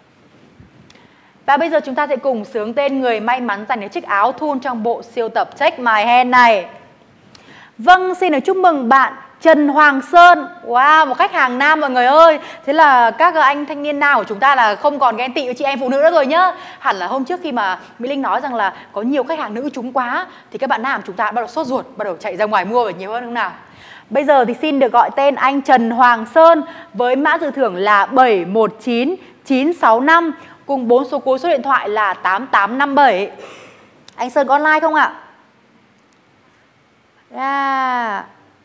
Và bây giờ chúng ta sẽ cùng xướng tên người may mắn giành được chiếc áo thun trong bộ siêu tập Check My Hand này. Vâng, xin được chúc mừng bạn Trần Hoàng Sơn. Wow, một khách hàng nam mọi người ơi. Thế là các anh thanh niên nào của chúng ta là không còn ghen tị với chị em phụ nữ nữa rồi nhá. Hẳn là hôm trước khi mà Mỹ Linh nói rằng là có nhiều khách hàng nữ trúng quá thì các bạn nam của chúng ta bắt đầu sốt ruột, bắt đầu chạy ra ngoài mua và nhiều hơn đúng không nào? Bây giờ thì xin được gọi tên anh Trần Hoàng Sơn với mã dự thưởng là bảy một chín chín sáu năm cùng bốn số cuối số điện thoại là tám tám năm bảy. Anh Sơn có online không ạ? Yeah.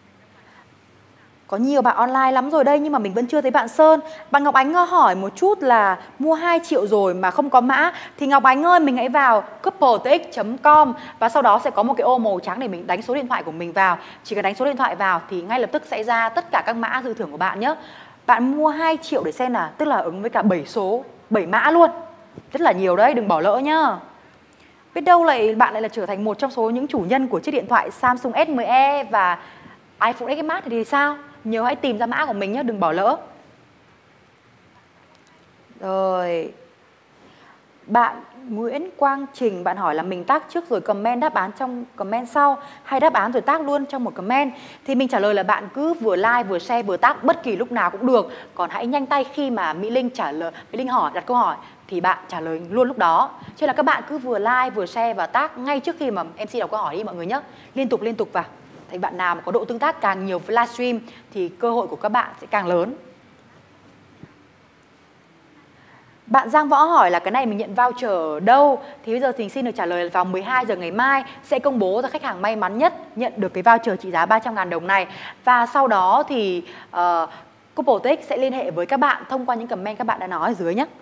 Có nhiều bạn online lắm rồi đây nhưng mà mình vẫn chưa thấy bạn Sơn. Bạn Ngọc Ánh hỏi một chút là mua hai triệu rồi mà không có mã. Thì Ngọc Ánh ơi, mình hãy vào coupletx chấm com và sau đó sẽ có một cái ô màu trắng để mình đánh số điện thoại của mình vào. Chỉ cần đánh số điện thoại vào thì ngay lập tức sẽ ra tất cả các mã dự thưởng của bạn nhé. Bạn mua hai triệu để xem là tức là ứng với cả bảy số, bảy mã luôn. Rất là nhiều đấy, đừng bỏ lỡ nhá. Biết đâu lại bạn lại là trở thành một trong số những chủ nhân của chiếc điện thoại Samsung S mười e và iPhone ích ét Max thì sao? Nhớ hãy tìm ra mã của mình nhé, đừng bỏ lỡ. Rồi. Bạn Nguyễn Quang Trình, bạn hỏi là mình tag trước rồi comment đáp án trong comment sau hay đáp án rồi tag luôn trong một comment. Thì mình trả lời là bạn cứ vừa like vừa share vừa tag bất kỳ lúc nào cũng được. Còn hãy nhanh tay khi mà Mỹ Linh trả lời, Mỹ Linh hỏi, đặt câu hỏi thì bạn trả lời luôn lúc đó. Chứ là các bạn cứ vừa like vừa share và tag ngay trước khi mà em xê đọc câu hỏi đi mọi người nhé. Liên tục liên tục vào. Thì bạn nào mà có độ tương tác càng nhiều với livestream thì cơ hội của các bạn sẽ càng lớn. Bạn Giang Võ hỏi là cái này mình nhận voucher ở đâu? Thì bây giờ thì xin được trả lời là vào mười hai giờ ngày mai sẽ công bố ra khách hàng may mắn nhất nhận được cái voucher trị giá ba trăm ngàn đồng này. Và sau đó thì uh, Coupletx sẽ liên hệ với các bạn thông qua những comment các bạn đã nói ở dưới nhé.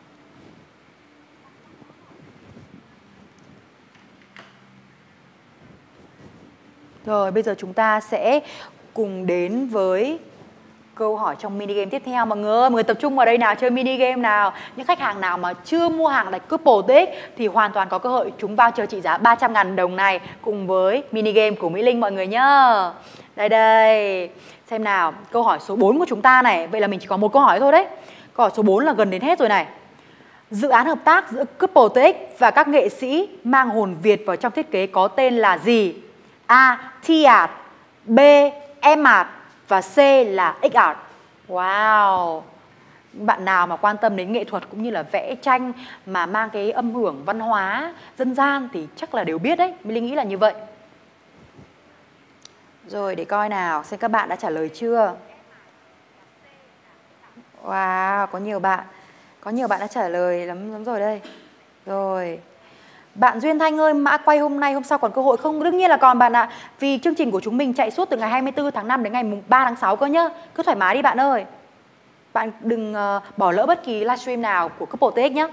Rồi bây giờ chúng ta sẽ cùng đến với câu hỏi trong mini game tiếp theo mọi người. Mọi người tập trung vào đây nào, chơi mini game nào. Những khách hàng nào mà chưa mua hàng tại Coupletx thì hoàn toàn có cơ hội trúng voucher trị giá ba trăm ngàn đồng này cùng với mini game của Mỹ Linh mọi người nhá. Đây đây. Xem nào, câu hỏi số bốn của chúng ta này. Vậy là mình chỉ có một câu hỏi thôi đấy. Câu hỏi số bốn là gần đến hết rồi này. Dự án hợp tác giữa Coupletx và các nghệ sĩ mang hồn Việt vào trong thiết kế có tên là gì? A. T-Art, B. M-Art và C là X-Art. Wow. Bạn nào mà quan tâm đến nghệ thuật cũng như là vẽ tranh mà mang cái âm hưởng văn hóa dân gian thì chắc là đều biết đấy. Mình nghĩ là như vậy. Rồi để coi nào, xem các bạn đã trả lời chưa. Wow, có nhiều bạn. Có nhiều bạn đã trả lời lắm, lắm rồi đây. Rồi. Bạn Duyên Thanh ơi, mã quay hôm nay hôm sau còn cơ hội không? Đương nhiên là còn bạn ạ. Vì chương trình của chúng mình chạy suốt từ ngày hai mươi tư tháng năm đến ngày ba tháng sáu cơ nhá. Cứ thoải mái đi bạn ơi. Bạn đừng uh, bỏ lỡ bất kỳ livestream nào của Coupletx nhé.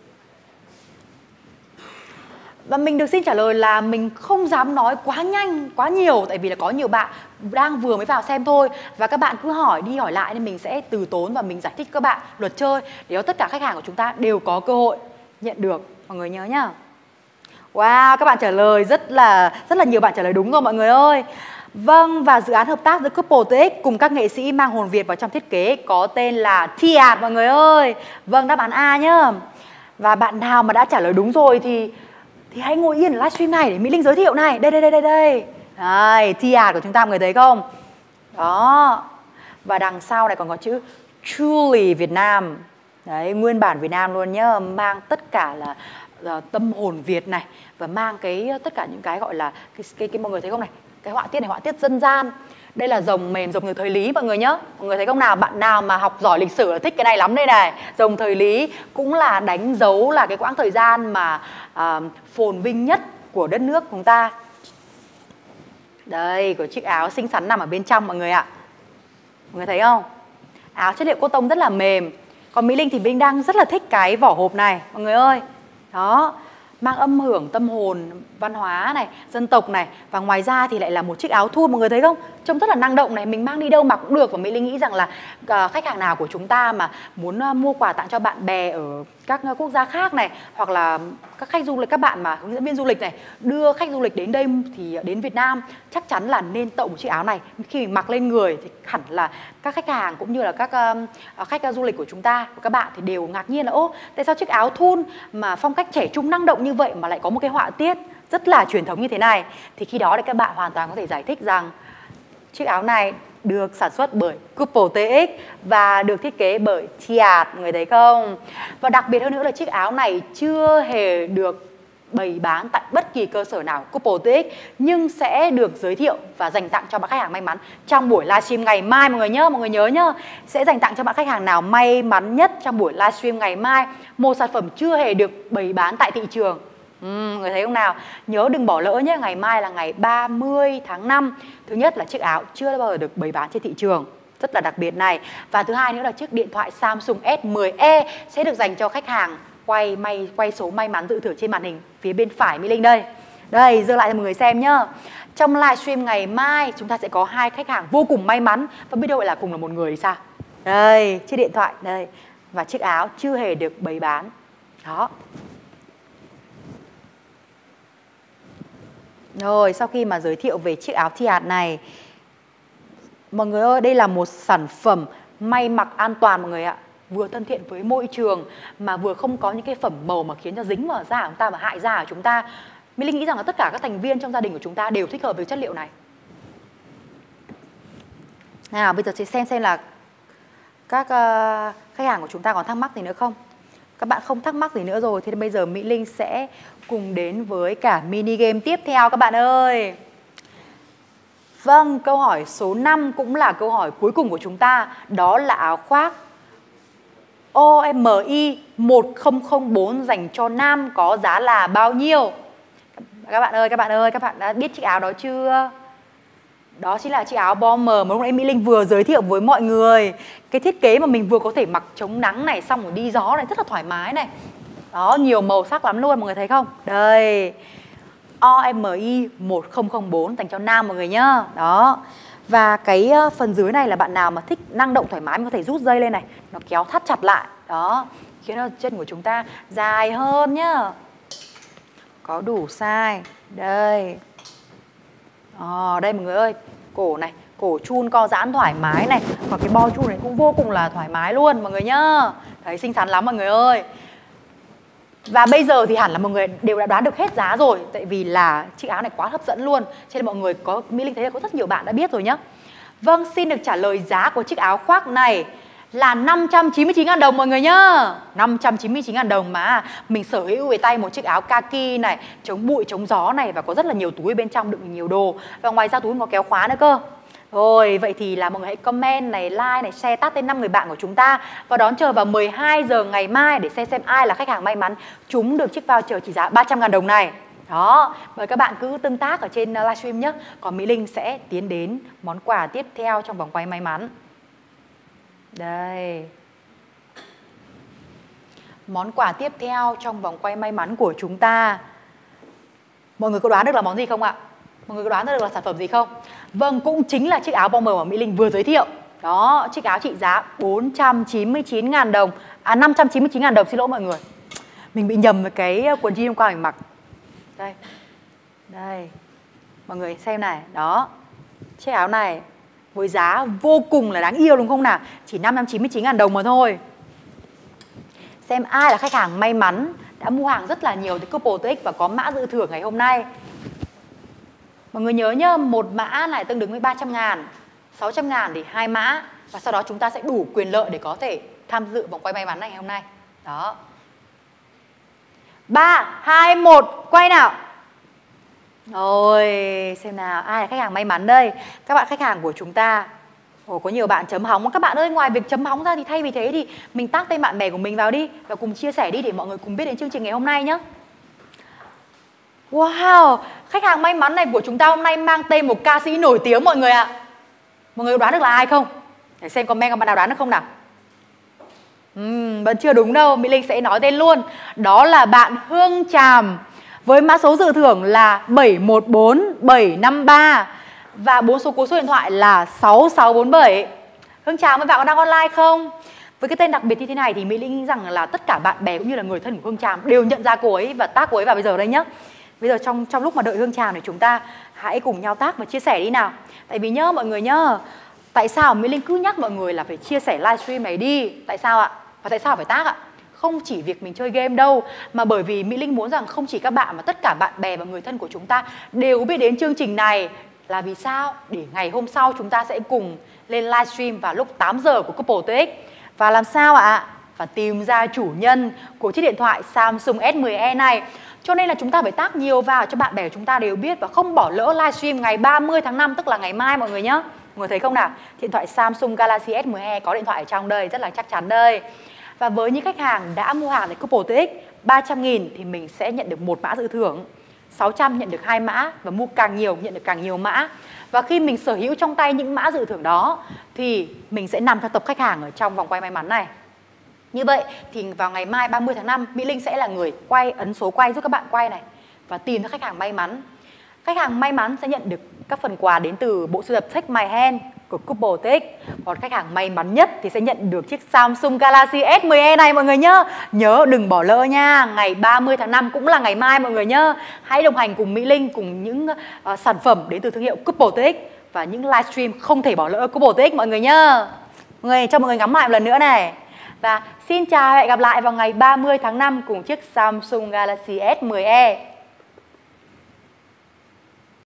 Và mình được xin trả lời là mình không dám nói quá nhanh, quá nhiều. Tại vì là có nhiều bạn đang vừa mới vào xem thôi. Và các bạn cứ hỏi đi hỏi lại nên mình sẽ từ tốn và mình giải thích các bạn luật chơi. Để cho tất cả khách hàng của chúng ta đều có cơ hội nhận được. Mọi người nhớ nhá. Wow, các bạn trả lời rất là rất là nhiều bạn trả lời đúng rồi mọi người ơi. Vâng, và dự án hợp tác giữa Coupletx cùng các nghệ sĩ mang hồn Việt vào trong thiết kế có tên là T-Art mọi người ơi. Vâng, đáp án A nhá. Và bạn nào mà đã trả lời đúng rồi thì thì hãy ngồi yên ở livestream này để Mỹ Linh giới thiệu này. Đây đây đây đây đây. Đây, T-Art của chúng ta mọi người thấy không? Đó. Và đằng sau này còn có chữ Truly Việt Nam. Đấy, nguyên bản Việt Nam luôn nhá, mang tất cả là uh, tâm hồn Việt này và mang cái tất cả những cái gọi là cái, cái, cái mọi người thấy không này, cái họa tiết này họa tiết dân gian. Đây là rồng mềm, rồng từ thời Lý mọi người nhá. Mọi người thấy không nào, bạn nào mà học giỏi lịch sử là thích cái này lắm đây này. Rồng thời Lý cũng là đánh dấu là cái quãng thời gian mà uh, phồn vinh nhất của đất nước chúng ta. Đây, có chiếc áo xinh xắn nằm ở bên trong mọi người ạ. Mọi người thấy không? Áo chất liệu cotton rất là mềm. Còn Mỹ Linh thì Linh đang rất là thích cái vỏ hộp này mọi người ơi. Đó, mang âm hưởng tâm hồn văn hóa này, dân tộc này. Và ngoài ra thì lại là một chiếc áo thun mọi người thấy không? Trông rất là năng động này, mình mang đi đâu mặc cũng được. Và Mỹ Linh nghĩ rằng là uh, khách hàng nào của chúng ta mà muốn uh, mua quà tặng cho bạn bè ở các uh, quốc gia khác này, hoặc là các khách du lịch, các bạn mà hướng dẫn viên du lịch này đưa khách du lịch đến đây thì đến Việt Nam chắc chắn là nên tậu một chiếc áo này. Khi mình mặc lên người thì hẳn là các khách hàng cũng như là các uh, khách uh, du lịch của chúng ta, của các bạn thì đều ngạc nhiên là ô, tại sao chiếc áo thun mà phong cách trẻ trung năng động như vậy mà lại có một cái họa tiết rất là truyền thống như thế này. Thì khi đó thì các bạn hoàn toàn có thể giải thích rằng chiếc áo này được sản xuất bởi Couple tê ích và được thiết kế bởi Thiat, mọi người thấy không? Và đặc biệt hơn nữa là chiếc áo này chưa hề được bày bán tại bất kỳ cơ sở nào Couple tê ích, nhưng sẽ được giới thiệu và dành tặng cho bạn khách hàng may mắn trong buổi livestream ngày mai, mọi người nhớ, mọi người nhớ nhá. Sẽ dành tặng cho bạn khách hàng nào may mắn nhất trong buổi livestream ngày mai một sản phẩm chưa hề được bày bán tại thị trường. Ừ, mọi người thấy không nào? Nhớ đừng bỏ lỡ nhé, ngày mai là ngày ba mươi tháng năm. Thứ nhất là chiếc áo chưa bao giờ được bày bán trên thị trường, rất là đặc biệt này. Và thứ hai nữa là chiếc điện thoại Samsung S mười e sẽ được dành cho khách hàng quay may quay số may mắn dự thưởng trên màn hình phía bên phải Mỹ Linh đây. Đây, giơ lại cho mọi người xem nhá. Trong livestream ngày mai chúng ta sẽ có hai khách hàng vô cùng may mắn, và biết đâu lại là cùng là một người thì sao? Đây, chiếc điện thoại đây và chiếc áo chưa hề được bày bán. Đó. Rồi, sau khi mà giới thiệu về chiếc áo Thiat này, mọi người ơi, đây là một sản phẩm may mặc an toàn mọi người ạ. Vừa thân thiện với môi trường mà vừa không có những cái phẩm màu mà khiến cho dính vào da của chúng ta và hại da của chúng ta. Mỹ Linh nghĩ rằng là tất cả các thành viên trong gia đình của chúng ta đều thích hợp với chất liệu này. Nào, bây giờ sẽ xem xem là các uh, khách hàng của chúng ta còn thắc mắc gì nữa không? Các bạn không thắc mắc gì nữa rồi thì bây giờ Mỹ Linh sẽ cùng đến với cả mini game tiếp theo các bạn ơi. Vâng, câu hỏi số năm cũng là câu hỏi cuối cùng của chúng ta, đó là áo khoác O M I một không không bốn dành cho nam có giá là bao nhiêu? Các bạn ơi, các bạn ơi, các bạn đã biết chiếc áo đó chưa? Đó chính là chiếc áo bomber mà lúc nãy Mỹ Linh vừa giới thiệu với mọi người. Cái thiết kế mà mình vừa có thể mặc chống nắng này, xong rồi đi gió này, rất là thoải mái này. Đó, nhiều màu sắc lắm luôn, mọi người thấy không? Đây, O M I một không không bốn dành cho nam mọi người nhá. Đó. Và cái phần dưới này là bạn nào mà thích năng động thoải mái mình có thể rút dây lên này, nó kéo thắt chặt lại. Đó, khiến cho chân của chúng ta dài hơn nhá. Có đủ size. Đây. À, đây mọi người ơi, cổ này, cổ chun co giãn thoải mái này, và cái bo chun này cũng vô cùng là thoải mái luôn mọi người nhá. Thấy xinh xắn lắm mọi người ơi. Và bây giờ thì hẳn là mọi người đều đã đoán được hết giá rồi, tại vì là chiếc áo này quá hấp dẫn luôn, cho nên mọi người có, Mỹ Linh thấy là có rất nhiều bạn đã biết rồi nhá. Vâng, xin được trả lời giá của chiếc áo khoác này là năm trăm chín mươi chín nghìn đồng mọi người nhá. năm trăm chín mươi chín nghìn đồng mà mình sở hữu về tay một chiếc áo kaki này, chống bụi, chống gió này, và có rất là nhiều túi bên trong đựng nhiều đồ. Và ngoài ra túi có kéo khóa nữa cơ. Rồi, vậy thì là mọi người hãy comment này, like này, share tag tên năm người bạn của chúng ta và đón chờ vào mười hai giờ ngày mai để xem xem ai là khách hàng may mắn trúng được chiếc voucher trị giá ba trăm nghìn đồng này. Đó, mời các bạn cứ tương tác ở trên livestream nhé. Còn Mỹ Linh sẽ tiến đến món quà tiếp theo trong vòng quay may mắn. Đây. Món quà tiếp theo trong vòng quay may mắn của chúng ta, mọi người có đoán được là món gì không ạ? Mọi người có đoán được là sản phẩm gì không? Vâng, cũng chính là chiếc áo bomber mà Mỹ Linh vừa giới thiệu. Đó, chiếc áo trị giá bốn trăm chín mươi chín nghìn đồng. À, năm trăm chín mươi chín nghìn đồng, xin lỗi mọi người. Mình bị nhầm với cái quần jean hôm qua mình mặc. Đây. Đây. Mọi người xem này, đó. Chiếc áo này với giá vô cùng là đáng yêu đúng không nào? Chỉ năm trăm chín mươi chín nghìn đồng mà thôi. Xem ai là khách hàng may mắn đã mua hàng rất là nhiều từ Couple tê ích và có mã dự thưởng ngày hôm nay. Mọi người nhớ nhá, một mã này tương đương với ba trăm ngàn, sáu trăm ngàn thì hai mã. Và sau đó chúng ta sẽ đủ quyền lợi để có thể tham dự vòng quay may mắn này ngày hôm nay. Đó. ba, hai, một, quay nào. Rồi, xem nào, ai là khách hàng may mắn đây? Các bạn khách hàng của chúng ta. Ồ, có nhiều bạn chấm hóng. Các bạn ơi, ngoài việc chấm hóng ra thì thay vì thế thì mình tag tên bạn bè của mình vào đi và cùng chia sẻ đi để mọi người cùng biết đến chương trình ngày hôm nay nhé. Wow, khách hàng may mắn này của chúng ta hôm nay mang tên một ca sĩ nổi tiếng mọi người ạ. Mọi người đoán được là ai không? Để xem comment các bạn nào đoán được không nào. uhm, Vẫn chưa đúng đâu, Mỹ Linh sẽ nói tên luôn. Đó là bạn Hương Tràm với mã số dự thưởng là bảy một bốn bảy năm ba và bốn số code số điện thoại là sáu sáu bốn bảy. Hương Tràm, các bạn có đang online không? Với cái tên đặc biệt như thế này thì Mỹ Linh nghĩ rằng là tất cả bạn bè cũng như là người thân của Hương Tràm đều nhận ra cô ấy và tag cô ấy vào bây giờ đây nhé. Bây giờ trong trong lúc mà đợi Hương Tràm thì chúng ta hãy cùng nhau tag và chia sẻ đi nào. Tại vì nhớ mọi người nhớ, tại sao Mỹ Linh cứ nhắc mọi người là phải chia sẻ livestream này đi? Tại sao ạ? Và tại sao phải tag ạ? Không chỉ việc mình chơi game đâu, mà bởi vì Mỹ Linh muốn rằng không chỉ các bạn mà tất cả bạn bè và người thân của chúng ta đều biết đến chương trình này, là vì sao? Để ngày hôm sau chúng ta sẽ cùng lên livestream vào lúc tám giờ của Couple tê ích. Và làm sao ạ? Và tìm ra chủ nhân của chiếc điện thoại Samsung S mười e này. Cho nên là chúng ta phải tác nhiều vào cho bạn bè của chúng ta đều biết và không bỏ lỡ livestream ngày ba mươi tháng năm, tức là ngày mai mọi người nhé. Mọi người thấy không nào? Điện thoại Samsung Galaxy S mười e có điện thoại ở trong đây, rất là chắc chắn đây. Và với những khách hàng đã mua hàng tại Couple tê ích, ba trăm nghìn thì mình sẽ nhận được một mã dự thưởng, sáu trăm nhận được hai mã, và mua càng nhiều nhận được càng nhiều mã. Và khi mình sở hữu trong tay những mã dự thưởng đó thì mình sẽ nằm trong tập khách hàng ở trong vòng quay may mắn này. Như vậy thì vào ngày mai ba mươi tháng năm, Mỹ Linh sẽ là người quay, ấn số quay giúp các bạn quay này và tìm ra khách hàng may mắn. Khách hàng may mắn sẽ nhận được các phần quà đến từ bộ sưu tập Take My Hand của Couple tê ích. Còn khách hàng may mắn nhất thì sẽ nhận được chiếc Samsung Galaxy S mười e này mọi người nhớ. Nhớ đừng bỏ lỡ nha. Ngày ba mươi tháng năm cũng là ngày mai mọi người nhớ. Hãy đồng hành cùng Mỹ Linh cùng những uh, sản phẩm đến từ thương hiệu Couple tê ích và những livestream không thể bỏ lỡ Couple tê ích mọi người nhớ. Mọi người, cho mọi người ngắm lại một lần nữa này. Và xin chào và hẹn gặp lại vào ngày ba mươi tháng năm cùng chiếc Samsung Galaxy S mười e.